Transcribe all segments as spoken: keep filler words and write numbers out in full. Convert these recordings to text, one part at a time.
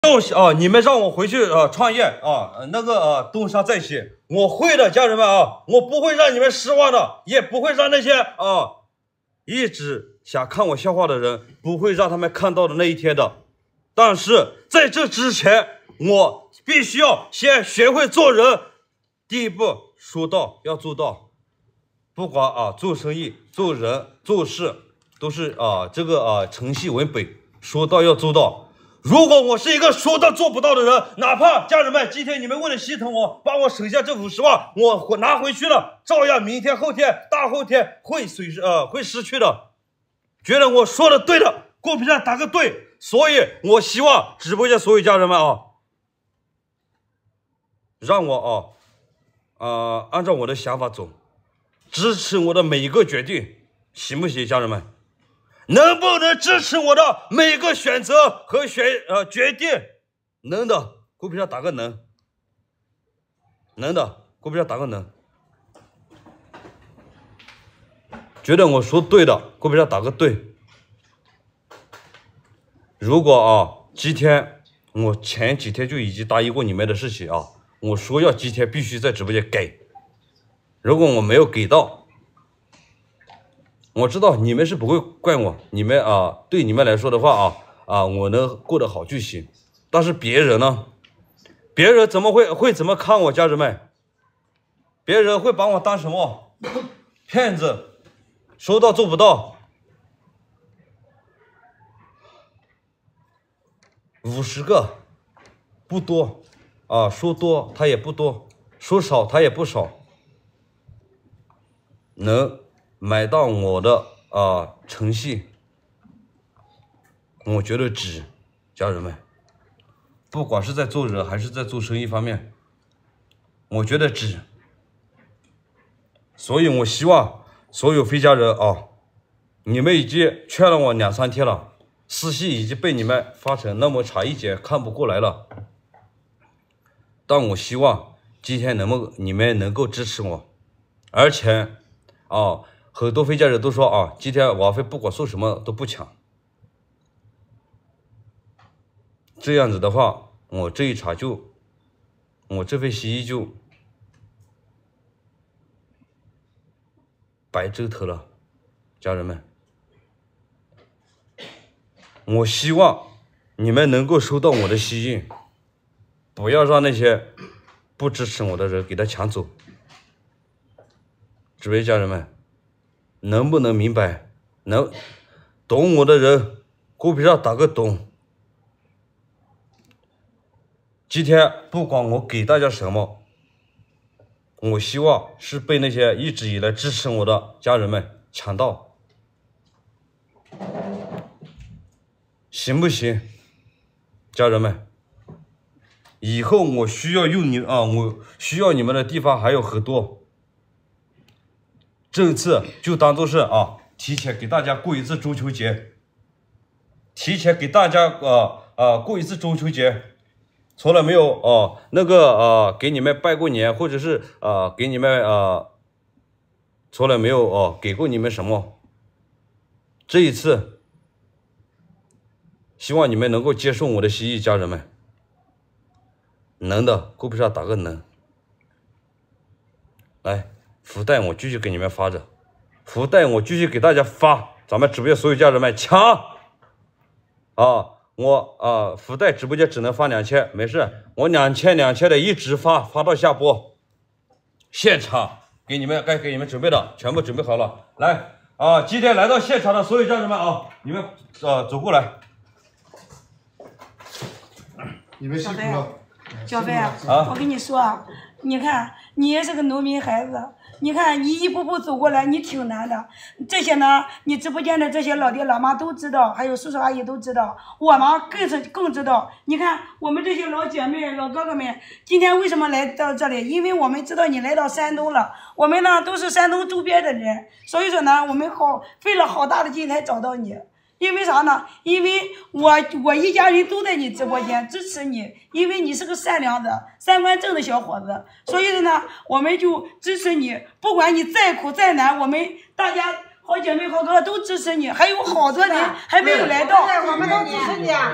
啊，你们让我回去啊创业啊，那个啊东山再起，我会的，家人们啊，我不会让你们失望的，也不会让那些啊一直想看我笑话的人，不会让他们看到的那一天的。但是在这之前，我必须要先学会做人。第一步，说到要做到，不管啊做生意、做人、做事，都是啊这个啊诚信为本，说到要做到。如果我是一个说到做不到的人，哪怕家人们今天你们为了心疼我，帮我省下这五十万，我拿回去了，照样明天、后天、大后天会损失呃会失去的。觉得我说的对的，公屏上打个对。所以我希望直播间所有家人们啊，让我啊啊、呃、按照我的想法走，支持我的每一个决定，行不行，家人们？能不能支持我的每个选择和选呃决定？能的，公屏上打个能。能的，公屏上打个能。觉得我说对的，公屏上打个对。如果啊，今天我前几天就已经答应过你们的事情啊，我说要今天必须在直播间给。如果我没有给到，我知道你们是不会怪我，你们啊，对你们来说的话啊啊，我能过得好就行。但是别人呢？别人怎么会会怎么看我？家人们，别人会把我当什么？骗子，说到做不到。五十个不多啊，说多他也不多，说少他也不少。能买到我的啊诚信，我觉得值，家人们，不管是在做人还是在做生意方面，我觉得值。所以我希望所有非家人啊，你们已经劝了我两三天了，私信已经被你们发成那么差一截，看不过来了。但我希望今天能够你们能够支持我，而且啊，很多非家人都说啊，今天王菲不管说什么都不抢。这样子的话，我这一茬就，我这份心意就白折腾了，家人们。我希望你们能够收到我的心意，不要让那些不支持我的人给他抢走。诸位家人们，能不能明白？能懂我的人，公屏上打个懂。今天不管我给大家什么，我希望是被那些一直以来支持我的家人们抢到，行不行？家人们，以后我需要用你啊，我需要你们的地方还有很多。这次就当做是啊，提前给大家过一次中秋节，提前给大家啊啊过一次中秋节，从来没有哦、啊、那个啊给你们拜过年，或者是啊给你们啊从来没有哦、啊、给过你们什么。这一次，希望你们能够接受我的心意，家人们。能的，公屏上打个能。来。福袋我继续给你们发着，福袋我继续给大家发，咱们直播间所有家人们抢啊！我啊福袋直播间只能发两千，没事，我两千两千的一直发，发到下播。现场给你们该给你们准备的全部准备好了，来啊！今天来到现场的所有家人们啊，你们啊走过来。 你们辛苦了。 小飞啊，我跟你说啊，你看你也是个农民孩子。你看，你一步步走过来，你挺难的。这些呢，你直播间的这些老爹老妈都知道，还有叔叔阿姨都知道，我嘛更是更知道。你看，我们这些老姐妹、老哥哥们，今天为什么来到这里？因为我们知道你来到山东了，我们呢都是山东周边的人，所以说呢，我们好费了好大的劲才找到你。因为啥呢？因为我我一家人都在你直播间支持你，因为你是个善良的、三观正的小伙子，所以说呢，我们就支持你，不管你再苦再难，我们大家好姐妹好哥哥都支持你，还有好多人还没有来到， 我们都支持你。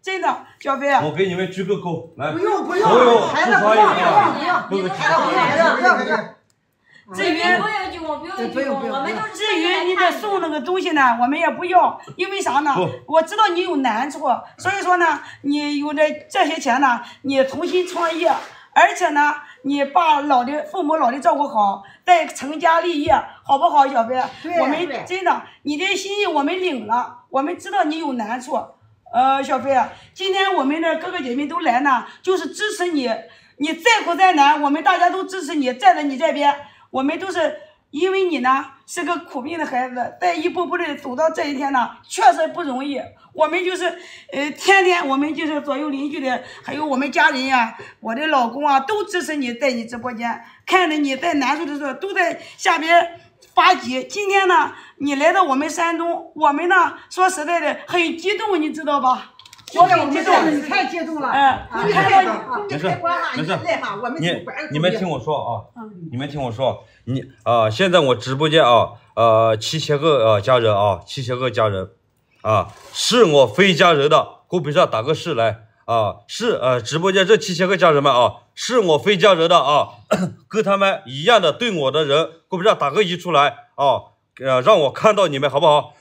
真的，小飞。 我给你们鞠个躬，来。 不用不用， 所有孩子不用不用不用， 各个孩子不用不用不用。 至于不用鞠躬，不用鞠躬，我们都是。 至于你的送那个东西呢，我们也不要，因为啥呢？我知道你有难处，所以说呢，你有这这些钱呢，你重新创业，而且呢，你把老的父母老的照顾好，再成家立业，好不好，小飞？我们真的，你的心意我们领了，我们知道你有难处。呃，小飞，今天我们的哥哥姐妹都来呢，就是支持你，你再苦再难，我们大家都支持你，站在你这边。我们都是因为你呢是个苦命的孩子，在一步步的走到这一天呢，确实不容易。我们就是呃天天我们就是左右邻居的，还有我们家人呀、啊，我的老公啊，都支持你在你直播间，看着你在难受的时候都在下边发急。今天呢，你来到我们山东，我们呢说实在的很激动，你知道吧？我很激动， 你太激动了。 哎， 你看到没事没事，你你们听我说啊，你们听我说，你啊，现在我直播间啊，呃，七千个呃家人啊，七千个家人啊，是我非家人的，给我比上打个是来啊，是呃直播间这七千个家人们啊，是我非家人的啊，跟他们一样的对我的人，给我比上打个一出来啊，呃，让我看到你们好不好？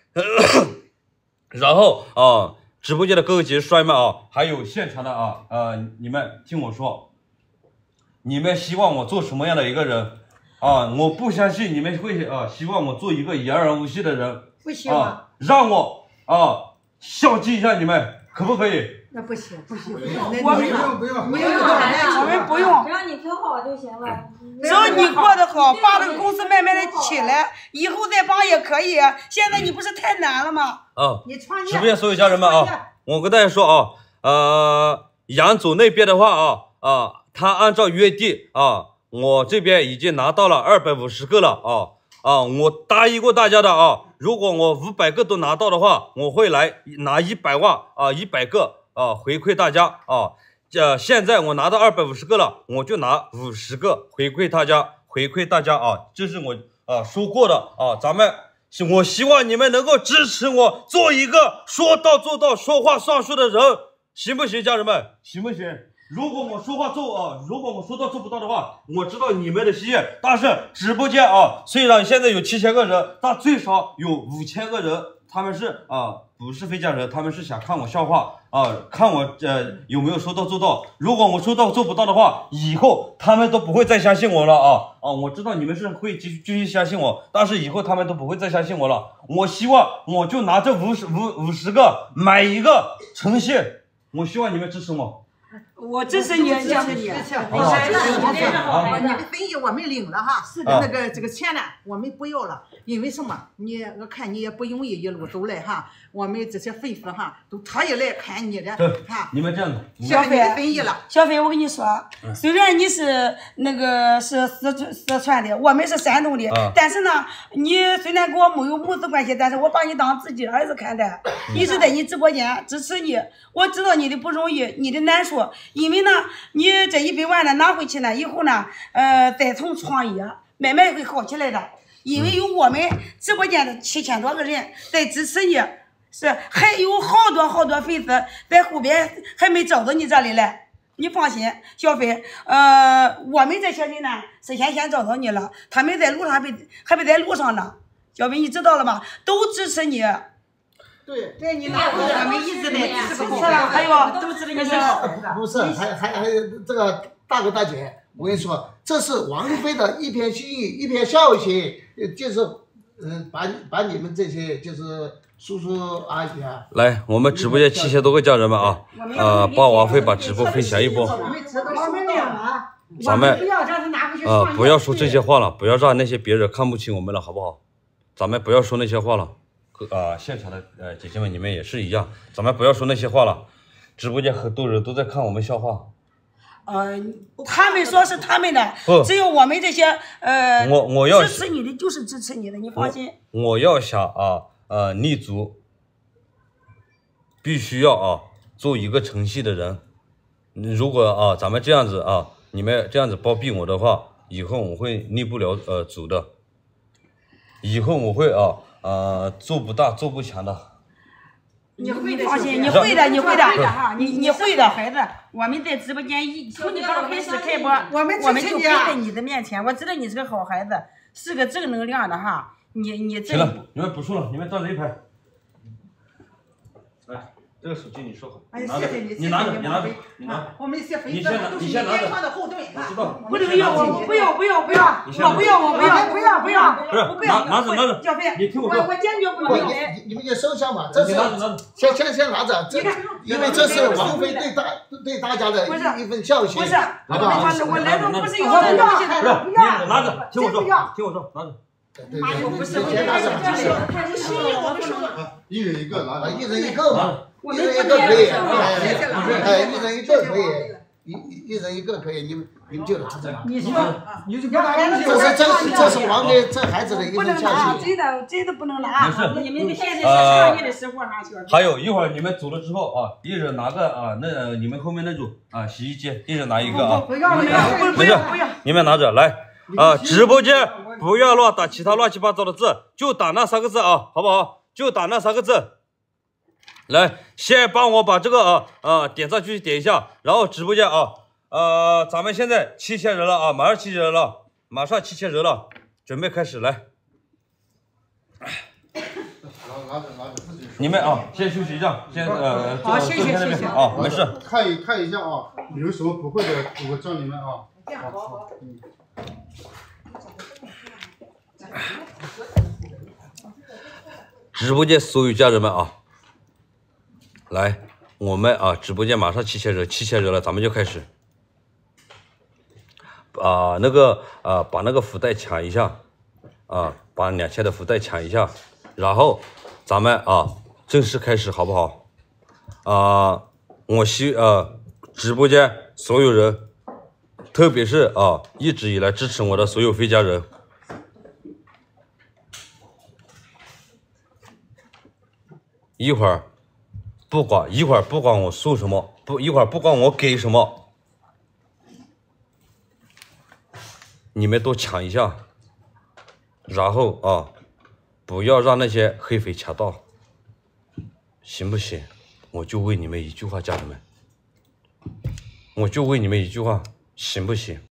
然后啊。直播间的各个姐姐帅们啊，还有现场的啊，呃，你们听我说，你们希望我做什么样的一个人啊？我不相信你们会啊，希望我做一个言而无信的人， 不希望、 啊，让我啊孝敬一下你们，可不可以？ 那不行不行， 我不用不用不用， 我们不用， 只要你挺好就行了。 只要你过得好，把这个公司慢慢的起来，以后再帮也可以。现在你不是太难了吗？ 啊， 你创业， 直播间所有家人们啊，我跟大家说啊，呃，杨总那边的话啊啊，他按照约定啊，我这边已经拿到了二百五十个了啊啊，我答应过大家的啊，如果我五百个都拿到的话，我会来拿一百万啊，一百个啊回馈大家啊。呃，现在我拿到二百五十个了，我就拿五十个回馈大家，回馈大家啊，这是我啊说过的啊，咱们我希望你们能够支持我，做一个说到做到、说话算数的人，行不行，家人们？行不行？如果我说话做啊，如果我说到做不到的话，我知道你们的心意，但是直播间啊，虽然现在有七千个人，但最少有五千个人，他们是啊。不是非家人，他们是想看我笑话啊，看我呃有没有说到做到。如果我说到做不到的话，以后他们都不会再相信我了啊啊！我知道你们是会继续继续相信我，但是以后他们都不会再相信我了。我希望我就拿这五十五五十个买一个呈现，我希望你们支持我。 我支持你，支持你。 好了，好，你的分益我们领了哈，是的，那个这个钱呢，我们不要了，因为什么？你我看你也不容易一路走来哈，我们这些粉丝哈都特意来看你的哈。 你们这样子， 小飞分益了。 小飞，我跟你说，虽然你是那个是四川四川的，我们是山东的，但是呢，你虽然跟我没有母子关系，但是我把你当自己儿子看待，一直在你直播间支持你，我知道你的不容易，你的难处。因为呢，你这一百万呢拿回去呢，以后呢，呃，再从创业慢慢会好起来的。因为有我们直播间的七千多个人在支持你，是还有好多好多粉丝在后边还没找到你这里来。你放心，小飞，呃，我们这些人呢，之前先找到你了，他们在路上还没还没在路上呢。小飞，你知道了吗？都支持你。 对，对你拿回我们一直在支持你， 还有都支持你是好。 不是，还还还这个大哥大姐，我跟你说，这是王菲的一片心意，一片孝心，就是嗯、呃，把把你们这些就是叔叔阿姨啊， 来，我们直播间七千多个家人们啊，呃，帮王菲把直播分享一波。咱们啊，不要说这些话了，不要让那些别人看不起我们了，好不好？咱们不要说那些话了。啊，现场的呃姐姐们，你们也是一样，咱们不要说那些话了。直播间很多人都在看我们笑话。 呃，他们说是他们的，只有我们这些呃， 我我要支持你的就是支持你的，你放心。 我, 我要想啊呃立足，必须要啊做一个诚信的人。如果啊咱们这样子啊，你们这样子包庇我的话，以后我会立不了呃足的。以后我会啊。呃，做不大，做不强的。 你会的，放心，你会的，你会的哈，你你会的。孩子，我们在直播间一从你刚开始开播，我们我们就陪在你的面前，我知道你是个好孩子，是个正能量的哈。你你这行了，你们不说了，你们站这一排。来，这个手机你收好， 哎， 拿着， 谢谢你， 你拿着，你拿着，你拿。 我们一些粉丝你先拿， 都是你你先拿着。 原创的后盾， 我知道。 不能要，我不要，不要，不要，我不要，我不要，不要，不要， 不是， 我不要， 拿着拿着， 交费， 你听我说， 我坚决不能交费。 你你们就收下嘛，这是拿着拿着， 先先先拿着，这因为这是王菲对大对大家的一一份孝心， 不是， 好不好？ 我我来的不是要这东西的，不要， 你拿着，听我说，听我说，拿着。 对对对，不是，先拿着， 一人一个拿着， 一人一个嘛，一人一个可以，哎，一人一个可以，一一人一个可以，你们你们就拿着嘛。 你说， 你就不拿这是这是这是王菲这孩子的一不能份孝拿， 心。 真的真的不能拿。 没事， 你们现在是创业的时候哈， 还有一会儿你们走了之后啊，一人拿个啊，那你们后面那组啊洗衣机，一人拿一个啊。 不要不要不没事要不要， 你们拿着来啊，直播间不要乱打其他乱七八糟的字，就打那三个字啊，好不好？就打那三个字。来，先帮我把这个啊啊点上去，点一下，然后直播间啊，呃，咱们现在七千人了啊，马上七千人了，马上七千人了，准备开始来。 拿着拿着自己。 你们啊，先休息一下，先呃， 好，谢谢谢谢啊，没事。 看一看一下啊，有什么不会的，我教你们啊。好，嗯。 直播间所有家人们啊，来，我们啊，直播间马上七千人，七千人了，咱们就开始。啊，那个啊，把那个福袋抢一下，啊，把两千的福袋抢一下，然后咱们啊正式开始，好不好？啊，我希啊，直播间所有人，特别是啊一直以来支持我的所有非家人。一会儿，不管一会儿不管我送什么，不一会儿不管我给什么，你们都抢一下，然后啊，不要让那些黑匪抢到，行不行？我就问你们一句话，家人们，我就问你们一句话，行不行？